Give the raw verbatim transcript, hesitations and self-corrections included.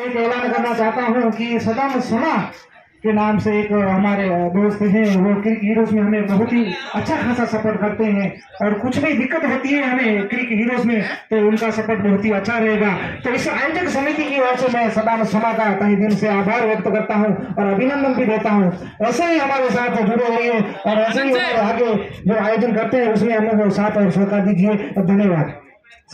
एक ऐलान करना चाहता हूँ कि सदाम समा के नाम से एक हमारे दोस्त हैं, वो क्रिक हीरोज में हमें बहुत ही अच्छा खासा सपोर्ट करते हैं और कुछ भी दिक्कत होती है हमें क्रिक हीरोज में तो उनका सपोर्ट बहुत ही अच्छा रहेगा। तो इस आयोजक समिति की ओर से मैं सदाम समा का तहे दिल से आभार व्यक्त करता हूँ और अभिनंदन भी देता हूँ। ऐसे ही हमारे साथ जुड़े रहिए और ऐसे ही हमारे आगे जो आयोजन करते हैं उसमें हमें साथ और सहकार दीजिए। धन्यवाद।